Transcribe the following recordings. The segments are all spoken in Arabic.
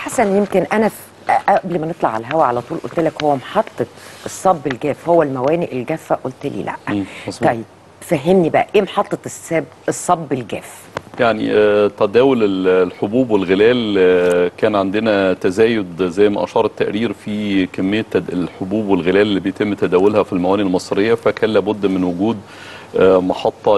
حسن، يمكن انا قبل ما نطلع على الهواء على طول قلت لك هو محطة الصب الجاف هو الموانئ الجافة، قلت لي لا. طيب فهمني بقى ايه محطة الصب الجاف؟ يعني تداول الحبوب والغلال، كان عندنا تزايد زي ما أشار التقرير في كمية الحبوب والغلال اللي بيتم تداولها في الموانئ المصرية، فكان لابد من وجود محطة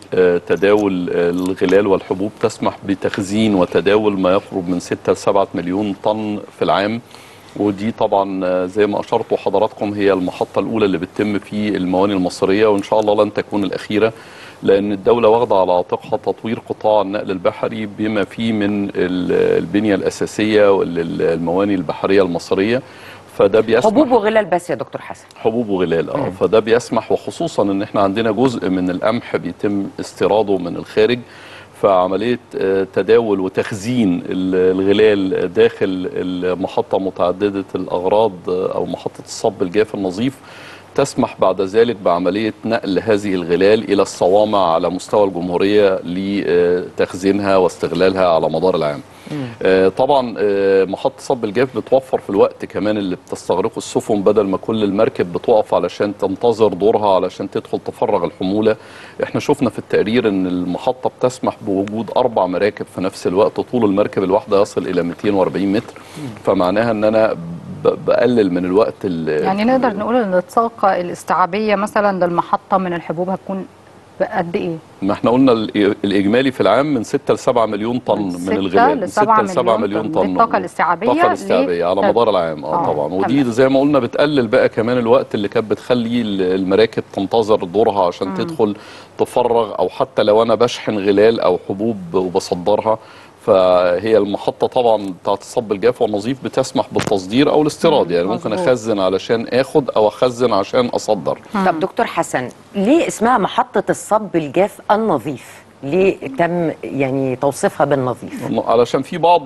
لتداول الغلال والحبوب تسمح بتخزين وتداول ما يقرب من 6 ل 7 مليون طن في العام. ودي طبعا زي ما أشرتوا حضراتكم هي المحطة الأولى اللي بتتم في الموانئ المصرية، وإن شاء الله لن تكون الأخيرة، لأن الدولة واخدة على عاتقها تطوير قطاع النقل البحري بما فيه من البنية الأساسية والموانئ البحرية المصرية. فده بيسمح حبوب وغلال بس يا دكتور حسن؟ حبوب وغلال فده بيسمح، وخصوصا ان احنا عندنا جزء من القمح بيتم استيراده من الخارج، فعملية تداول وتخزين الغلال داخل المحطة متعددة الأغراض أو محطة الصب الجاف النظيف تسمح بعد ذلك بعملية نقل هذه الغلال إلى الصوامع على مستوى الجمهورية لتخزينها واستغلالها على مدار العام. طبعا محطة صب الجاف بتوفر في الوقت كمان اللي بتستغرقه السفن، بدل ما كل المركب بتقف علشان تنتظر دورها علشان تدخل تفرغ الحمولة. احنا شفنا في التقرير ان المحطة بتسمح بوجود 4 مراكب في نفس الوقت، طول المركب الواحدة يصل الى 240 متر، فمعناها ان انا بقلل من الوقت يعني نقدر نقول ان الطاقة الاستيعابية مثلا للمحطة من الحبوب هتكون بقد ايه؟ ما احنا قلنا الاجمالي في العام من 6 ل 7 مليون طن من الغلال، من 6 ل 7 مليون طن الطاقة الاستيعابية. الطاقة الاستيعابية على مدار العام طبعا. ودي زي ما قلنا بتقلل بقى كمان الوقت اللي كانت بتخلي المراكب تنتظر دورها عشان تدخل تفرغ، او حتى لو انا بشحن غلال او حبوب وبصدرها. فهي المحطة طبعا بتاعت الصب الجاف والنظيف بتسمح بالتصدير او الاستيراد، يعني ممكن اخزن علشان اخد او اخزن عشان اصدر. طب دكتور حسن، ليه اسمها محطة الصب الجاف النظيف؟ ليه تم يعني توصيفها بالنظيف؟ علشان في بعض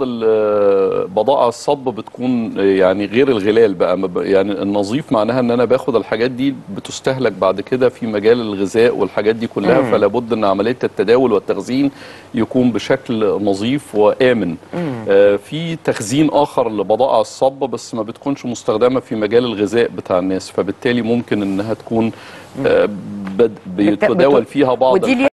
بضائع الصب بتكون يعني غير الغلال بقى، يعني النظيف معناها ان انا باخد الحاجات دي بتستهلك بعد كده في مجال الغذاء والحاجات دي كلها، فلا بد ان عمليه التداول والتخزين يكون بشكل نظيف وامن. في تخزين اخر لبضائع الصب بس ما بتكونش مستخدمه في مجال الغذاء بتاع الناس، فبالتالي ممكن انها تكون بيتداول فيها بعض